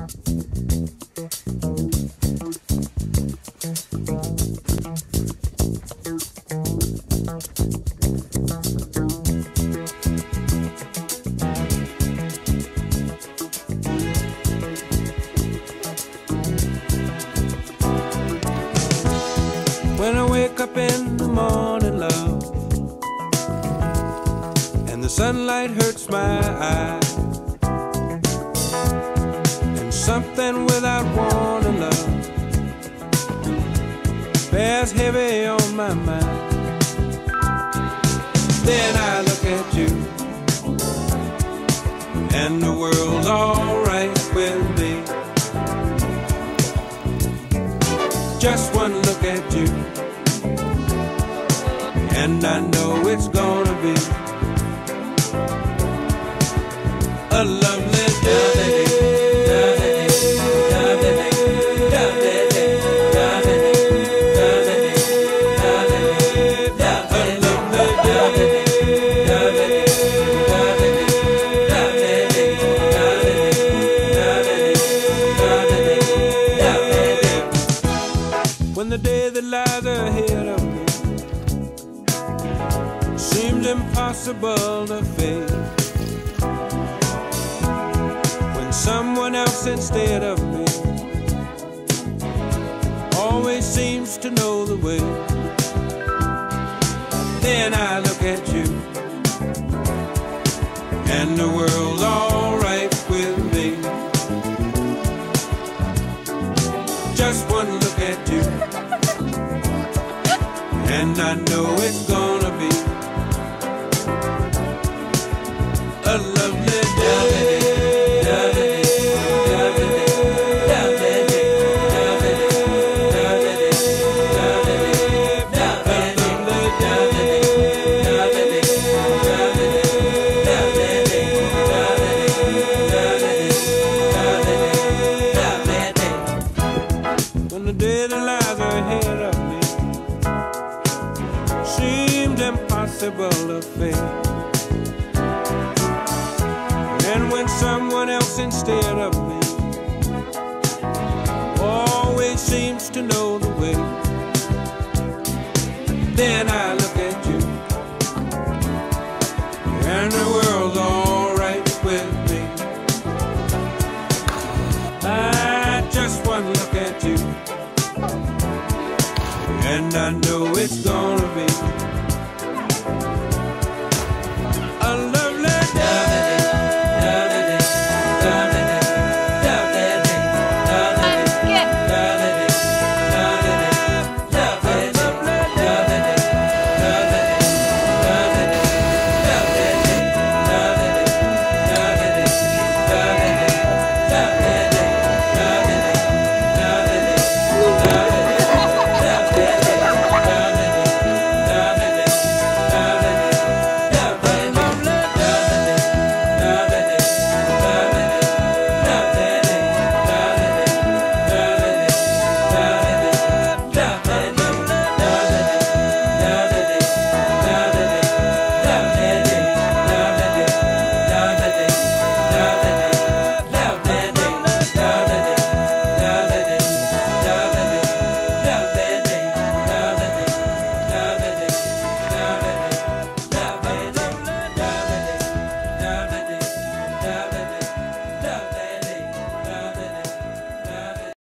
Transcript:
When I wake up in the morning, love, and the sunlight hurts my eyes, and something without warning, love, bears heavy on my mind. Then I look at you, and the world's alright with me. Just one look at you, and I know it's gonna be a lovely day. When the day that lies ahead of me seems impossible to face, when someone else instead of me always seems to know the way, then I look at you, and the world's alright with me. Just one look at you, and I know it's gonna be a lovely day. When the day that lies ahead of me seemed impossible to face, and when someone else instead of me always seems to know the way, then I look at you, and the world's alright with me. I just one look at you, and I know it's gonna